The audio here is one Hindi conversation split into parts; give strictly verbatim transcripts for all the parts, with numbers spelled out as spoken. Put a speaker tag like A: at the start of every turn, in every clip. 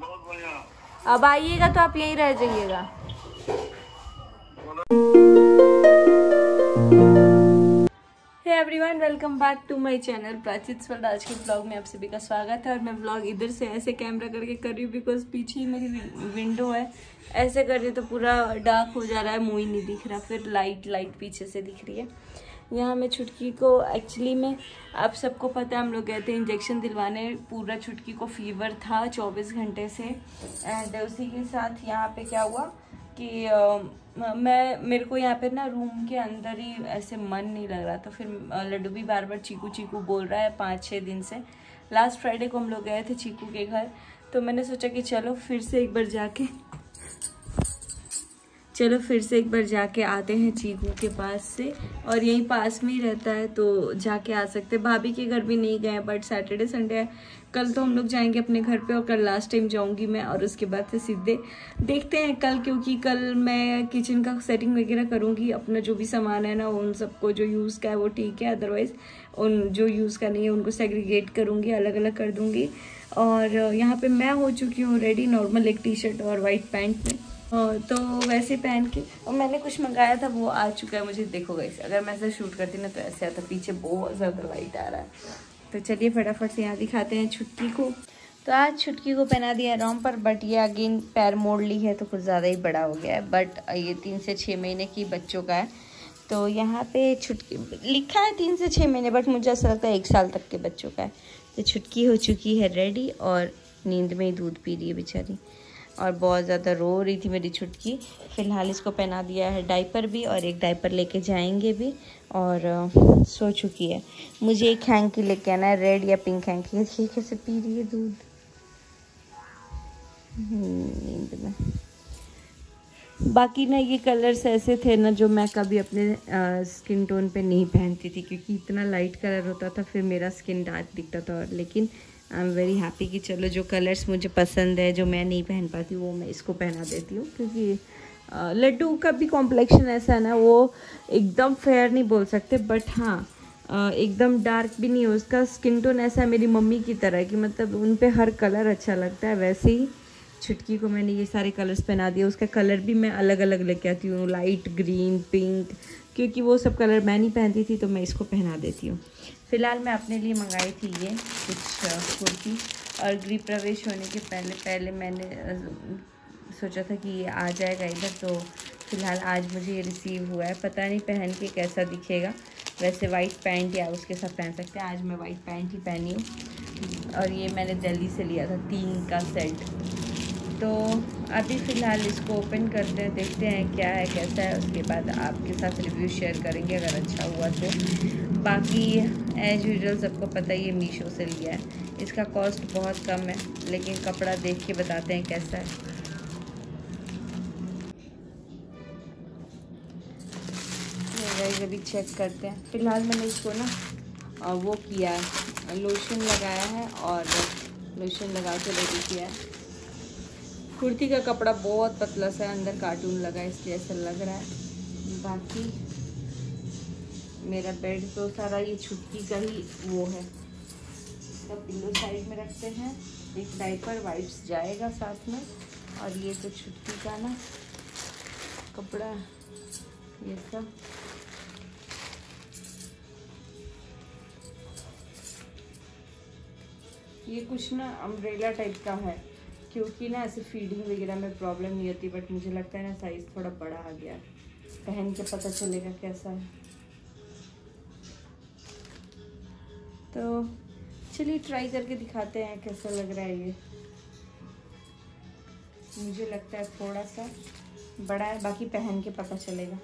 A: अब आइएगा तो आप यहीं रह जाइएगा। Hey everyone, welcome back to my channel Prachi's world. आज के ब्लॉग में आप सभी का स्वागत है। और मैं ब्लॉग इधर से ऐसे कैमरा करके कर रही हूँ बिकॉज पीछे ही मेरी विंडो है। ऐसे कर रही तो पूरा डार्क हो जा रहा है, मुंह ही नहीं दिख रहा, फिर लाइट लाइट पीछे से दिख रही है। यहाँ मैं छुटकी को एक्चुअली में आप सबको पता है, हम लोग गए थे इंजेक्शन दिलवाने। पूरा छुटकी को फीवर था चौबीस घंटे से। एंड उसी के साथ यहाँ पे क्या हुआ कि आ, मैं मेरे को यहाँ पे ना रूम के अंदर ही ऐसे मन नहीं लग रहा था। फिर लड्डू भी बार बार चीकू चीकू बोल रहा है पाँच छः दिन से। लास्ट फ्राइडे को हम लोग गए थे चीकू के घर, तो मैंने सोचा कि चलो फिर से एक बार जाके चलो फिर से एक बार जाके आते हैं चीकू के पास से। और यहीं पास में ही रहता है तो जाके आ सकते। भाभी के घर भी नहीं गए, बट सैटरडे संडे है, कल तो हम लोग जाएंगे अपने घर पे। और कल लास्ट टाइम जाऊंगी मैं, और उसके बाद से सीधे देखते हैं कल, क्योंकि कल मैं किचन का सेटिंग वगैरह करूंगी। अपना जो भी सामान है ना, उन सबको जो यूज़ का है वो ठीक है, अदरवाइज उन जो यूज़ का नहीं है उनको सेग्रीगेट करूँगी, अलग अलग कर दूँगी। और यहाँ पर मैं हो चुकी हूँ रेडी, नॉर्मल एक टी शर्ट और वाइट पैंट में। तो वैसे पहन के, और मैंने कुछ मंगाया था वो आ चुका है। मुझे देखो गाइस, अगर मैं ऐसे शूट करती ना तो ऐसे आता, पीछे बहुत ज़्यादा लाइट आ रहा है। तो चलिए फटाफट से यहाँ दिखाते हैं छुटकी को। तो आज छुटकी को पहना दिया रॉम पर, बट ये अगेन पैर मोड़ ली है तो कुछ ज़्यादा ही बड़ा हो गया है। बट ये तीन से छः महीने की बच्चों का है। तो यहाँ पे छुटकी लिखा है तीन से छः महीने, बट मुझे ऐसा लगता है एक साल तक के बच्चों का है। तो छुटकी हो चुकी है रेडी, और नींद में ही दूध पी रही है बेचारी, और बहुत ज़्यादा रो रही थी मेरी छुटकी। फ़िलहाल इसको पहना दिया है डाइपर भी, और एक डाइपर लेके जाएंगे भी, और आ, सो चुकी है। मुझे एक हैंकी लेके आना है, रेड या पिंक हैंकी। देखिए कैसे पी रही है दूध नींद में। बाकी ना ये कलर्स ऐसे थे ना जो मैं कभी अपने आ, स्किन टोन पे नहीं पहनती थी, क्योंकि इतना लाइट कलर होता था, फिर मेरा स्किन डार्क दिखता था। और लेकिन आई एम वेरी हैप्पी कि चलो जो कलर्स मुझे पसंद है, जो मैं नहीं पहन पाती, वो मैं इसको पहना देती हूँ। क्योंकि लड्डू का भी कॉम्प्लेक्शन ऐसा है ना, वो एकदम फेयर नहीं बोल सकते, बट हाँ एकदम डार्क भी नहीं है। उसका स्किन टोन ऐसा है मेरी मम्मी की तरह, कि मतलब उन पे हर कलर अच्छा लगता है। वैसे ही छुटकी को मैंने ये सारे कलर्स पहना दिए। उसका कलर भी मैं अलग अलग लेके आती हूँ, लाइट ग्रीन, पिंक, क्योंकि वो सब कलर मैं नहीं पहनती थी, तो मैं इसको पहना देती हूँ। फ़िलहाल मैं अपने लिए मंगाई थी ये कुछ कुर्ती, और गृह प्रवेश होने के पहले पहले मैंने सोचा था कि ये आ जाएगा इधर। तो फ़िलहाल आज मुझे ये रिसीव हुआ है। पता नहीं पहन के कैसा दिखेगा। वैसे वाइट पैंट या उसके साथ पहन सकते हैं। आज मैं वाइट पैंट ही पहनी हूँ, और ये मैंने दिल्ली से लिया था, तीन का सेट। तो अभी फ़िलहाल इसको ओपन करते हैं, देखते हैं क्या है कैसा है। उसके बाद आपके साथ रिव्यू शेयर करेंगे अगर अच्छा हुआ तो। बाकी एज यूजुअल सबको पता है ये मीशो से लिया है। इसका कॉस्ट बहुत कम है, लेकिन कपड़ा देख के बताते हैं कैसा है। अभी चेक करते हैं। फ़िलहाल मैंने इसको ना वो किया है, लोशन लगाया है, और लोशन लगा के रेडी किया है। कुर्ती का कपड़ा बहुत पतला सा है, अंदर कार्टून लगा है इसलिए ऐसा लग रहा है। बाकी मेरा बेड तो सारा ये छुटकी का ही वो है। इसका पिल्लो साइड में रखते हैं, एक डाइपर वाइप्स जाएगा साथ में, और ये तो छुटकी का ना कपड़ा ये सब। ये कुछ ना अम्ब्रेला टाइप का है, क्योंकि ना ऐसे फीडिंग वगैरह में प्रॉब्लम नहीं होती, बट मुझे लगता है ना साइज़ थोड़ा बड़ा आ गया। पहन के पता चलेगा कैसा है। तो चलिए ट्राई करके दिखाते हैं कैसा लग रहा है ये। मुझे लगता है थोड़ा सा बड़ा है, बाकी पहन के पता चलेगा।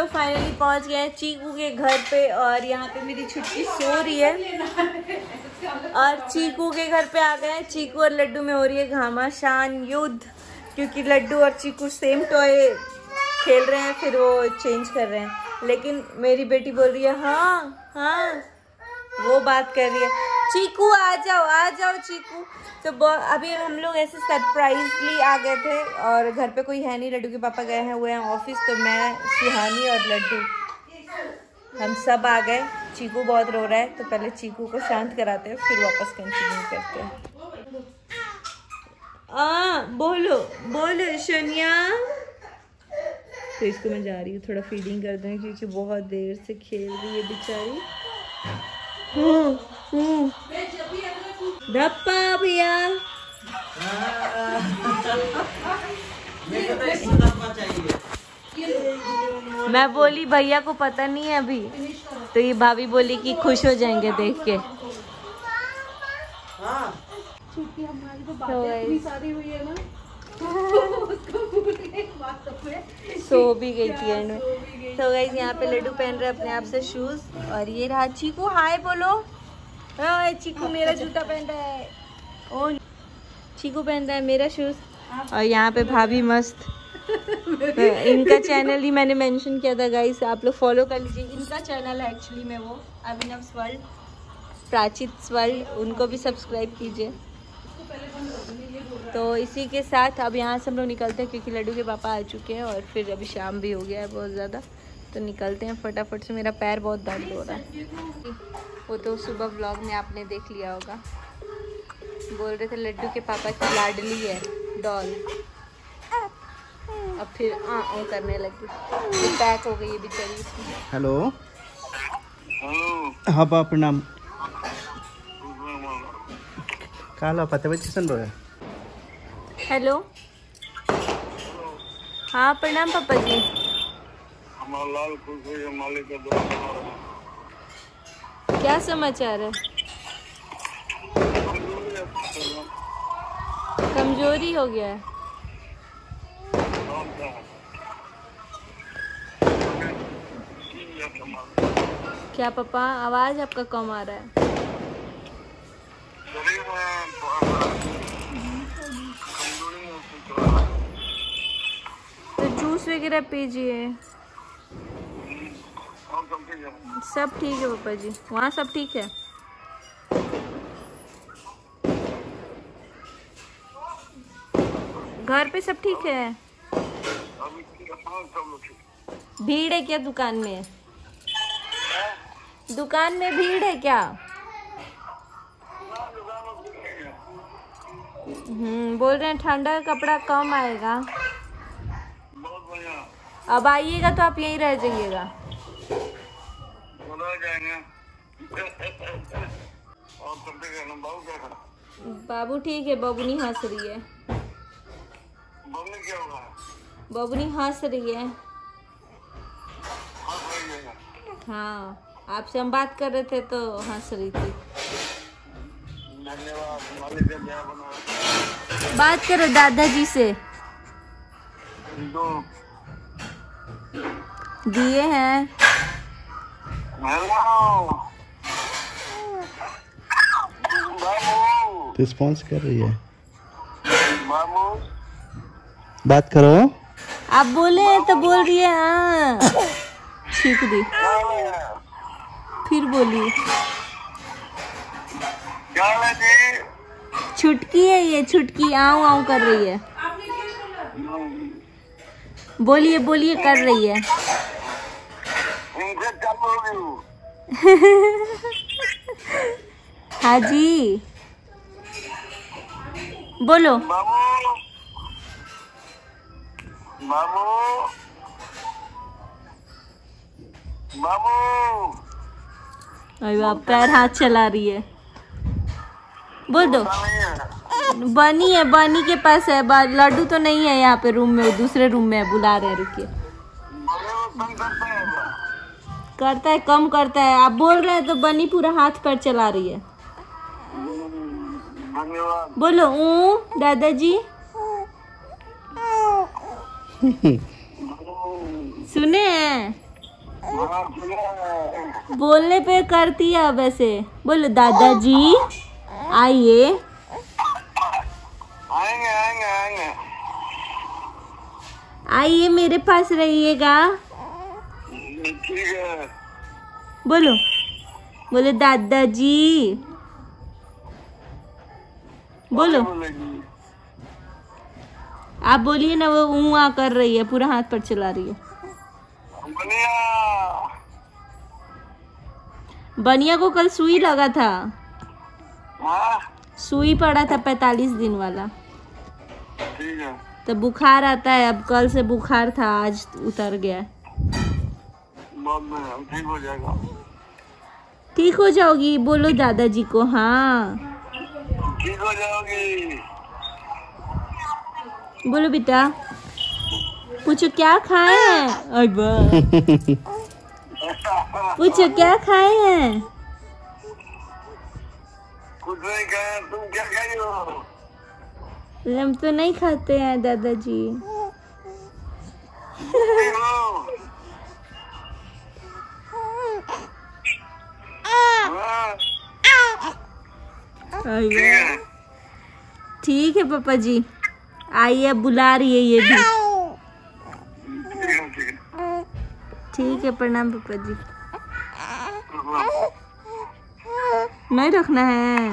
A: लोग फाइनली पहुंच गए हैं चीकू के घर पे और यहाँ पे मेरी छुटकी सो रही है और चीकू के घर पे आ गए हैं। चीकू और लड्डू में हो रही है घमासान युद्ध क्योंकि लड्डू और चीकू सेम टॉय खेल रहे हैं, फिर वो चेंज कर रहे हैं। लेकिन मेरी बेटी बोल रही है हाँ हाँ, वो बात कर रही है चीकू आ जाओ आ जाओ चीकू। तो अभी हम लोग ऐसे सरप्राइजली आ गए थे और घर पे कोई है नहीं, लड्डू के पापा गए हैं हुए हैं ऑफिस, तो मैं सुहानी और लड्डू हम सब आ गए। चीकू बहुत रो रहा है तो पहले चीकू को शांत कराते हैं फिर वापस कंटिन्यू करते हैं। आ बोलो बोलो सोनिया। तो इसको मैं जा रही हूँ थोड़ा फीडिंग कर दूँ क्योंकि बहुत देर से खेल रही है बेचारी। धप्पा भैया मैं बोली भैया को पता नहीं है अभी, तो ये भाभी बोली कि खुश हो जाएंगे देख के। सो भी गई थी एंड में। तो गाइस यहाँ पे लड्डू पहन रहे अपने आप से शूज और ये रहा चीकू। हाय बोलो। ओए चीकू मेरा जूता पहन रहा है। ओ चीकू पहन रहा है मेरा शूज। और यहाँ पे भाभी मस्त। इनका चैनल ही मैंने मेंशन किया था गाइस, आप लोग फॉलो कर लीजिए। इनका चैनल है एक्चुअली में वो अभिनव्स वर्ल्ड, प्राचित वर्ल्ड, उनको भी सब्सक्राइब कीजिए। तो इसी के साथ अब यहाँ से हम लोग निकलते हैं क्योंकि लड्डू के पापा आ चुके हैं और फिर अभी शाम भी हो गया है बहुत ज़्यादा, तो निकलते हैं फटाफट से। मेरा पैर बहुत दर्द हो रहा है। वो तो सुबह व्लॉग में आपने देख लिया होगा, बोल रहे थे लड्डू के पापा की लाडली है डॉल। अब फिर आ आ करने लगी, पैक हो गई है बेचारी इसमें।
B: हेलो हाँ बा प्रणाम। काला पता बच्चे सुन रहे हैं।
A: हेलो हाँ प्रणाम पापा जी।
C: लाल खुश हुई है मालिक का।
A: क्या समाचार है? कमजोरी हो गया है क्या पापा? आवाज आपका कम आ रहा है। तो जूस वगैरह पीजिए। सब ठीक है पापा जी, वहाँ सब ठीक है? घर पे सब ठीक है? भीड़ है क्या दुकान में? दुकान में भीड़ है क्या? हम्म बोल रहे हैं ठंडा का कपड़ा कम आएगा। अब आइएगा तो आप यहीं रह जाइएगा। बाबू ठीक है, बबुनी हंस रही है। बबुनी हंस रही है। हाँ आपसे हम बात कर रहे थे तो हंस रही थी। बात करो दादाजी से। दिए हैं।
B: रिस्पॉन्स कर रही है। बात करो।
A: आप बोले तो बोल रही है हाँ। ठीक दी फिर बोली। छुटकी है ये, छुटकी आऊं आऊं कर रही है। बोलिए बोलिए कर रही है। हाँ जी बोलो।
C: बाबू बाबू
A: अरे बाप पैर हाथ चला रही है। बोल दो। बनी है, बनी के पास है। लड्डू तो नहीं है यहाँ पे, रूम में दूसरे रूम में है, बुला रहे हैं रुकिए। करता है कम करता है। आप बोल रहे हैं तो बनी पूरा हाथ पैर चला रही है। बोलो ऊ दादाजी। सुने हैं
C: हाँ, सुनो।
A: बोलने पे करती है वैसे। बोलो दादाजी आइए।
C: आएंगे आएंगे आएंगे।
A: आइए मेरे पास रहिएगा।
C: ठीक है।
A: बोलो बोलो दादाजी। बोलो
C: बोलेगी।
A: आप बोलिए ना, वो ऊँ आ कर रही है, पूरा हाथ पर चला रही है।
C: बनिया।
A: बनिया को कल सुई लगा था।
C: हाँ
A: सुई पड़ा था पैतालीस दिन वाला।
C: ठीक है।
A: तो बुखार आता है, अब कल से बुखार था, आज उतर गया है।
C: बाद में ठीक हो जाएगा।
A: ठीक हो जाओगी, बोलो दादाजी को। हाँ
C: ठीक हो जाओगी।
A: बोलो बेटा। पूछो क्या खाए हैं। अरे वाह। पूछो क्या खाए हैं।
C: कुछ नहीं खाया, तुम क्या खाई हो?
A: हम तो नहीं खाते हैं दादाजी।
C: ठीक हो? हाँ,
A: अरे
C: ठीक है।
A: वाह। ठीक है पापा जी, आइए, बुला रही है ये भी।
C: ठीक है ठीक है।
A: ठीक है, प्रणाम पापा जी।
C: हाँ।
A: नहीं रखना है।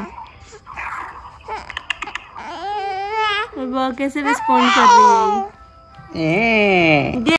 A: वाह कैसे रिस्पॉन्ड कर रही है।
B: ए